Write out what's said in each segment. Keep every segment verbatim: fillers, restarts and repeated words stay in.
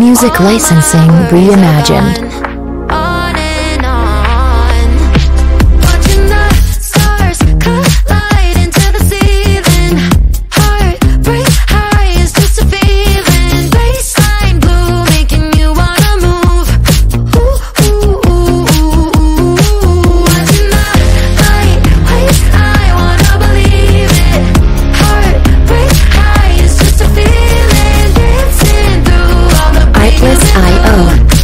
Music licensing reimagined. On and on, watching the stars collide into the ceiling. Heart breaks high, it's just a feeling. Baseline blue, making you wanna move. Ooh, ooh, ooh, ooh, ooh. Watching the light waste, I wanna believe it. Heart breaks high, it's just a feeling. Dancing through all the Artless I O.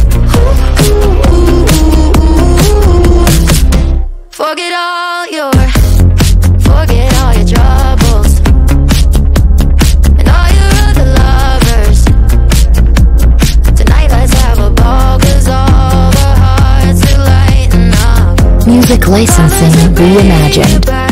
Forget all your, forget all your troubles and all your other lovers. Tonight let's have a ball, 'cause all the hearts are lighting up. Music licensing reimagined.